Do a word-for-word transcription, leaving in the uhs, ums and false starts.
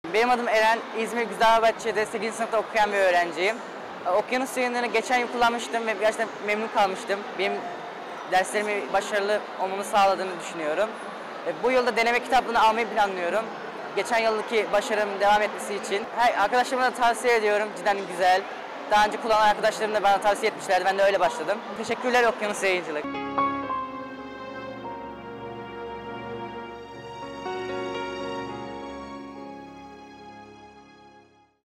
Benim adım Eren, İzmir Güzelbahçe'de sekizinci sınıfta okuyan bir öğrenciyim. Okyanus yayınlarını geçen yıl kullanmıştım ve gerçekten memnun kalmıştım. Benim derslerimi başarılı olmamı sağladığını düşünüyorum. Bu yılda deneme kitaplığını almayı planlıyorum. Geçen yıldaki başarımın devam etmesi için. Her arkadaşlarıma da tavsiye ediyorum, cidden güzel. Daha önce kullanan arkadaşlarım da bana tavsiye etmişlerdi, ben de öyle başladım. Teşekkürler Okyanus Yayıncılık.